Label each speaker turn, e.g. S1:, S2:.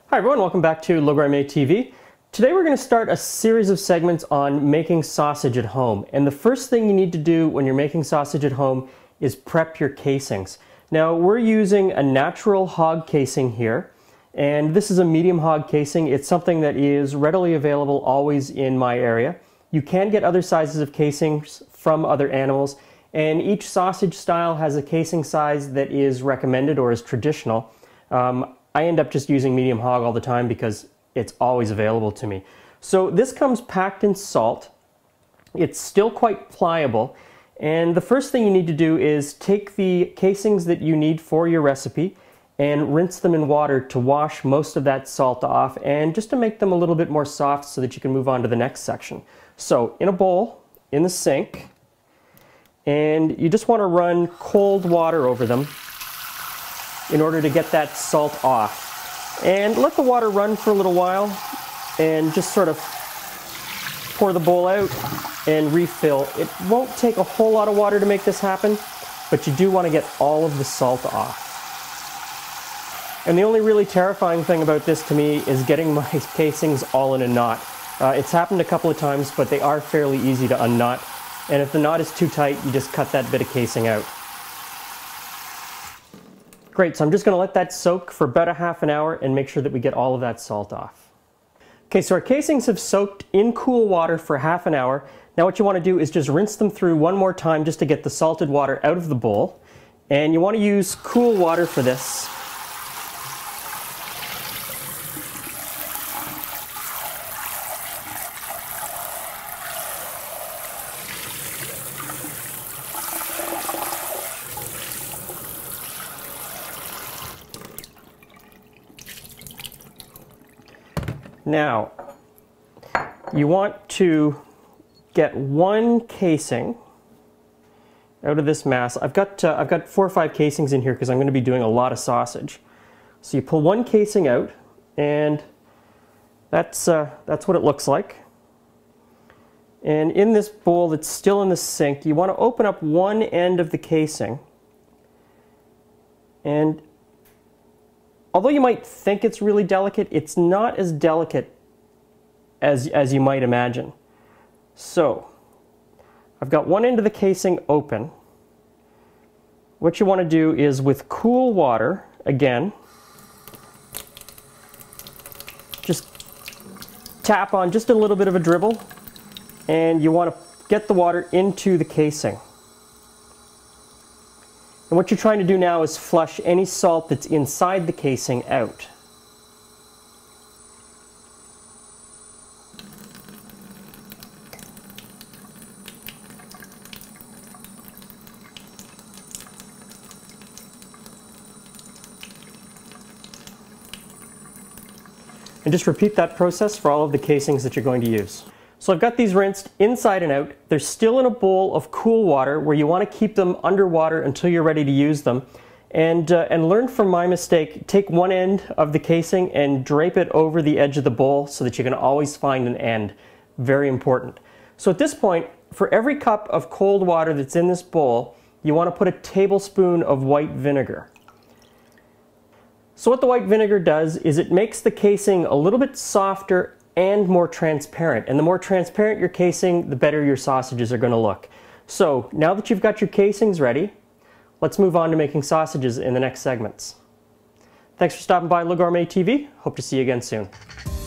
S1: Hi everyone, welcome back to Le Gourmet TV. Today we're going to start a series of segments on making sausage at home. And the first thing you need to do when you're making sausage at home is prep your casings. Now we're using a natural hog casing here, and this is a medium hog casing. It's something that is readily available always in my area. You can get other sizes of casings from other animals, and each sausage style has a casing size that is recommended or is traditional. I end up just using medium hog all the time because it's always available to me. So this comes packed in salt. It's still quite pliable, and the first thing you need to do is take the casings that you need for your recipe and rinse them in water to wash most of that salt off and just to make them a little bit more soft so that you can move on to the next section. So in a bowl, in the sink, and you just want to run cold water over them in order to get that salt off. And let the water run for a little while and just sort of pour the bowl out and refill. It won't take a whole lot of water to make this happen, but you do want to get all of the salt off. And the only really terrifying thing about this to me is getting my casings all in a knot. It's happened a couple of times, but they are fairly easy to unknot. And if the knot is too tight, you just cut that bit of casing out. Great, so I'm just going to let that soak for about a half an hour and make sure that we get all of that salt off. Okay, so our casings have soaked in cool water for half an hour. Now what you want to do is just rinse them through one more time just to get the salted water out of the bowl. And you want to use cool water for this. Now, you want to get one casing out of this mass. I've got 4 or 5 casings in here because I'm going to be doing a lot of sausage. So you pull one casing out, and that's what it looks like. And in this bowl that's still in the sink, you want to open up one end of the casing. And although you might think it's really delicate, it's not as delicate as you might imagine. So, I've got one end of the casing open. What you want to do is with cool water, again, just tap on just a little bit of a dribble, and you want to get the water into the casing. And what you're trying to do now is flush any salt that's inside the casing out. And just repeat that process for all of the casings that you're going to use. So I've got these rinsed inside and out. They're still in a bowl of cool water where you want to keep them underwater until you're ready to use them. And learn from my mistake, take one end of the casing and drape it over the edge of the bowl so that you can always find an end. Very important. So at this point, for every cup of cold water that's in this bowl, you want to put a tablespoon of white vinegar. So what the white vinegar does is it makes the casing a little bit softer and more transparent. And the more transparent your casing, the better your sausages are going to look. So now that you've got your casings ready, let's move on to making sausages in the next segments. Thanks for stopping by Le Gourmet TV. Hope to see you again soon.